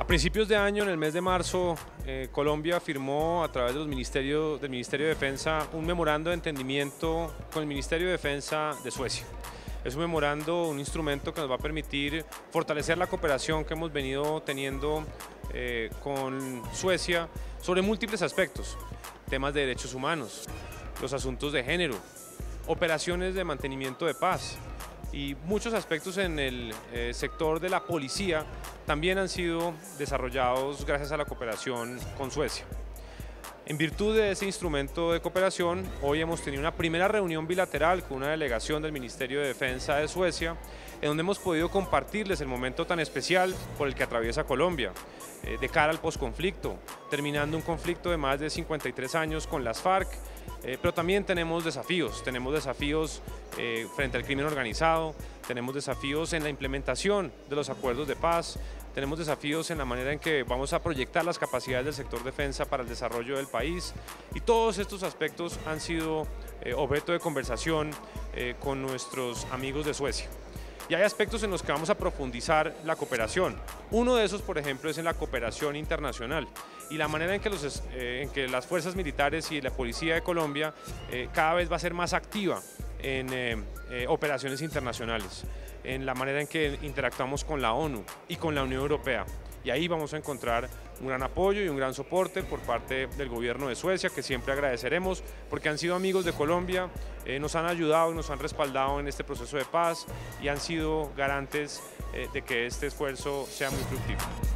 principios de año, en el mes de marzo, Colombia firmó a través del Ministerio de Defensa un memorando de entendimiento con el Ministerio de Defensa de Suecia. Es un memorando, un instrumento que nos va a permitir fortalecer la cooperación que hemos venido teniendo con Suecia sobre múltiples aspectos, temas de derechos humanos, los asuntos de género, operaciones de mantenimiento de paz y muchos aspectos en el sector de la policía también han sido desarrollados gracias a la cooperación con Suecia. En virtud de ese instrumento de cooperación, hoy hemos tenido una primera reunión bilateral con una delegación del Ministerio de Defensa de Suecia, en donde hemos podido compartirles el momento tan especial por el que atraviesa Colombia, de cara al posconflicto, terminando un conflicto de más de 53 años con las FARC, pero también tenemos desafíos frente al crimen organizado, tenemos desafíos en la implementación de los acuerdos de paz, tenemos desafíos en la manera en que vamos a proyectar las capacidades del sector defensa para el desarrollo del país, y todos estos aspectos han sido objeto de conversación con nuestros amigos de Suecia. Y hay aspectos en los que vamos a profundizar la cooperación. Uno de esos, por ejemplo, es en la cooperación internacional y la manera en que las fuerzas militares y la policía de Colombia cada vez va a ser más activa en operaciones internacionales, en la manera en que interactuamos con la ONU y con la Unión Europea. Y ahí vamos a encontrar un gran apoyo y un gran soporte por parte del gobierno de Suecia, que siempre agradeceremos porque han sido amigos de Colombia, nos han ayudado, nos han respaldado en este proceso de paz y han sido garantes de que este esfuerzo sea muy fructífero.